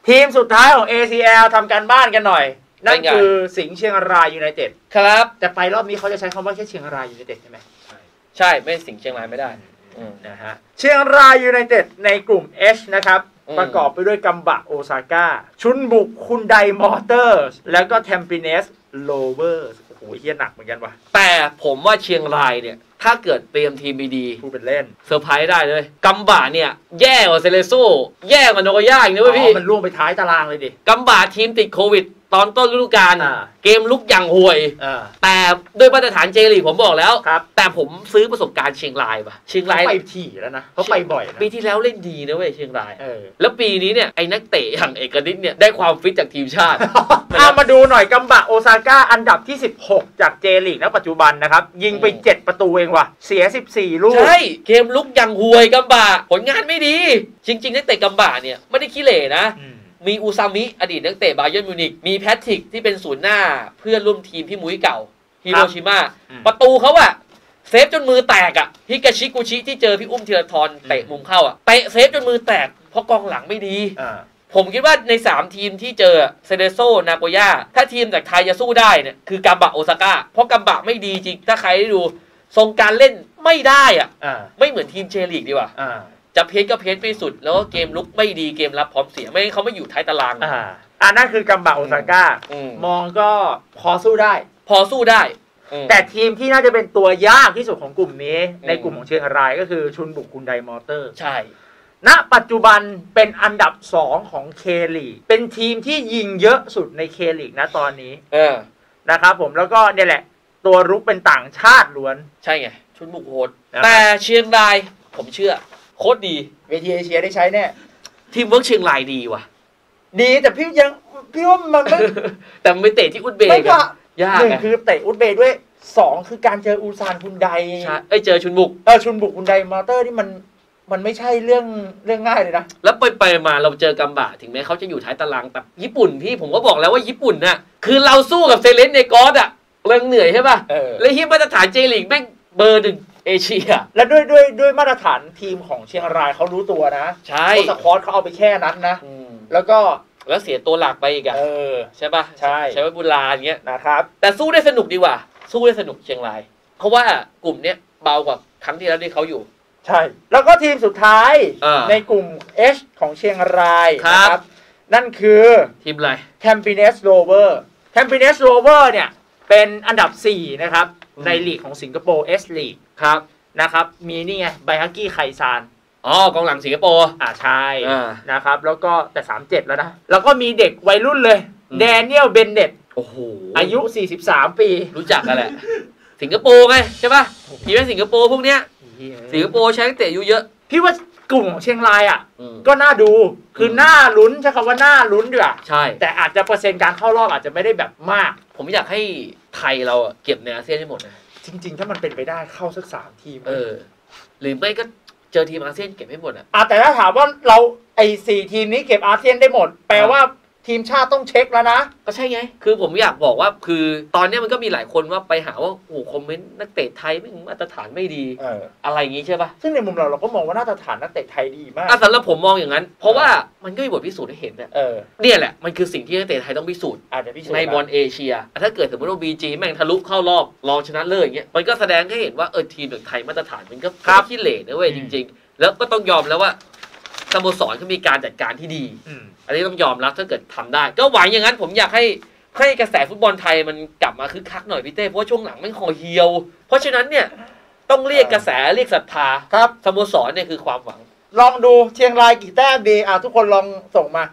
ทีมสุดท้ายของ ACL ทำการบ้านกันหน่อยนั่นคือสิงห์เชียงรายยูไนเต็ดครับแต่ไปรอบนี้เขาจะใช้คำว่าแค่เชียงรายยูไนเต็ดใช่ไหมใช่ไม่สิงห์เชียงรายไม่ได้นะฮะเชียงรายยูไนเต็ดในกลุ่ม H นะครับประกอบไปด้วยกัมบะโอซาก้าชุนบุกคุนไดมอเตอร์แล้วก็เทมปิเนสโลเวอร์โอ้โหเฮียหนักเหมือนกันว่ะแต่ผมว่าเชียงรายเนี่ยถ้าเกิดเตรียมทีมดีๆพูดเป็นเล่นเซอร์ไพรส์ได้เลยกัมบะเนี่ยแย่กว่าเซเลโซแย่กว่าโนโกย่าอีกนะพี่มันล่วงไปท้ายตารางเลยดิกัมบะทีมติดโควิดตอนต้นฤดูกาลเกมลุกอย่างห่วยแต่ด้วยมาตรฐานเจลีกผมบอกแล้วแต่ผมซื้อประสบการณ์เชียงรายป่ะเชียงรายไปถี่แล้วนะเขาไปบ่อยนะปีที่แล้วเล่นดีนะเว้ยเชียงรายแล้วปีนี้เนี่ยไอ้นักเตะอย่างเอกนิตเนี่ยได้ความฟิตจากทีมชาติมาดูหน่อยกัมบะโอซาก้าอันดับที่16จากเจลีกณปัจจุบันนะครับยิงไป7ประตูเองว่ะเสีย14ลูกใช่เกมลุกอย่างห่วยกัมบะผลงานไม่ดีจริงๆนักเตะกัมบะเนี่ยไม่ได้ขี้เหร่นะมีอูซามิอดีตนักเตะบาเยิร์นมิวนิกมีแพทริกที่เป็นศูนย์หน้าเพื่อนร่วมทีมพี่มุ้ยเก่าฮิโรชิมาประตูเขาอะเซฟจนมือแตกอะฮิกาชิกุชิที่เจอพี่อุ้มธีรทรเตะมุมเข้าอะเตะเซฟจนมือแตกเพราะกองหลังไม่ดีผมคิดว่าใน3ทีมที่เจอเซเดโซนาโกย่าถ้าทีมจากไทยจะสู้ได้เนี่ยคือกัมบะโอซาก้าเพราะกัมบะไม่ดีจริงถ้าใครได้ดูทรงการเล่นไม่ได้อะไม่เหมือนทีมเจลีกดีกว่าจะเพชก็เพชไม่สุดแล้วก็เกมลุกไม่ดีเกมรับพร้อมเสียไม่เขาไม่อยู่ท้ายตารางนั่นคือกัมบะโอซาก้ามองก็พอสู้ได้แต่ทีมที่น่าจะเป็นตัวยากที่สุดของกลุ่มนี้ในกลุ่มของเชียงรายก็คือชุนบุกคุนไดมอเตอร์ใช่ณปัจจุบันเป็นอันดับ2ของเคลีกเป็นทีมที่ยิงเยอะสุดในเคลีกนะตอนนี้นะครับผมแล้วก็เนี่ยแหละตัวรุกเป็นต่างชาติล้วนใช่ไงชุนบุกโหดแต่เชียงรายผมเชื่อโคตรดีเวทีเอเชียได้ใช้แน่ทีมเวิร์กเชียงรายดีว่ะดีแต่พี่ว่ามันไม่แต่มันไปเตะที่อุซเบกยาก 1คือเตะอุซเบกด้วย2คือการเจออูซานคุนไดใช่เจอชุนบุกคุนไดมอเตอร์ที่มันไม่ใช่เรื่องง่ายเลยนะแล้วไปมาเราเจอกัมบะถึงแม้เขาจะอยู่ท้ายตารางแต่ญี่ปุ่นพี่ผมก็บอกแล้วว่าญี่ปุ่นน่ะคือเราสู้กับเซเลนในกอสอะเรื่องเหนื่อยใช่ป่ะแล้วที่มาตรฐานเจลีกแม่งเบอร์1เอเชียและด้วยมาตรฐานทีมของเชียงรายเขารู้ตัวนะใช่สควอตเขาเอาไปแค่นั้นนะแล้วเสียตัวหลักไปอีกใช่ป่ะใช่ไว้บุญลาอย่างเงี้ยนะครับแต่สู้ได้สนุกดีกว่าสู้ได้สนุกเชียงรายเพราะว่ากลุ่มเนี้ยเบากว่าครั้งที่แล้วที่เขาอยู่ใช่แล้วก็ทีมสุดท้ายในกลุ่ม H ของเชียงรายนะครับนั่นคือทีมอะไร Tampines Rover Tampines Rover เนี่ยเป็นอันดับ4นะครับในลีกของสิงคโปร์ S League ครับนะครับมีนี่ไงไบฮักกี้ไคซานกองหลังสิงคโปร์ใช่นะครับแล้วก็แต่37แล้วนะแล้วก็มีเด็กวัยรุ่นเลยแดเนียลเบนเน็ตโอ้โหอายุ43ปีรู้จักกันแหละสิงคโปร์ไงใช่ป่ะทีมสิงคโปร์พวกเนี้ยสิงคโปร์ใช้นักเตะอายุเยอะพี่ว่ากลุ่มของเชียงรายก็น่าดูคือน่าลุ้นใช้คำว่าน่าลุ้นดีกว่าใช่แต่อาจจะเปอร์เซ็นต์การเข้ารอบอาจจะไม่ได้แบบมากผมอยากให้ไทยเราเก็บในอาเซียนให้หมดนะจริงๆถ้ามันเป็นไปได้เข้าสัก3ทีมหรือไม่ก็เจอทีมอาเซียนเก็บให้หมดแต่ถ้าถามว่าเราไอ้4ทีมนี้เก็บอาเซียนได้หมดแปลว่าทีมชาติต้องเช็คแล้วนะก็ใช่ไงคือผมอยากบอกว่าคือตอนนี้มันก็มีหลายคนว่าไปหาว่าโอ้คอมเมนต์นักเตะไทยไม่มาตรฐานไม่ดีอะไรอย่างงี้ใช่ป่ะซึ่งในมุมเราก็มองว่ามาตรฐานนักเตะไทยดีมากสำหรับผมมองอย่างนั้นเพราะว่ามันก็มีบทพิสูจน์ให้เห็นเนี่ยแหละมันคือสิ่งที่นักเตะไทยต้องพิสูจน์ในบอลเอเชียถ้าเกิดสมมติว่า BG แม่งทะลุเข้ารอบรองชนะเลิศอย่างเงี้ยมันก็แสดงให้เห็นว่าทีมของไทยมาตรฐานมันก็ขี้เหร่นะเว้ยจริงๆแล้วก็ต้องยอมแล้วว่าสโมสรเขามีการจัดการที่ดีอันนี้ต้องยอมรับถ้าเกิดทำได้ก็หวังอย่างนั้นผมอยากให้กระแสฟุตบอลไทยมันกลับมาคึกคักหน่อยพี่เต้เพราะช่วงหลังมันคอเหี่ยวเพราะฉะนั้นเนี่ยต้องเรียกกระแสเรียกศรัทธาครับสโมสรเนี่ยคือความหวังลองดูเชียงรายกี่แต้มดีทุกคนลองส่งมา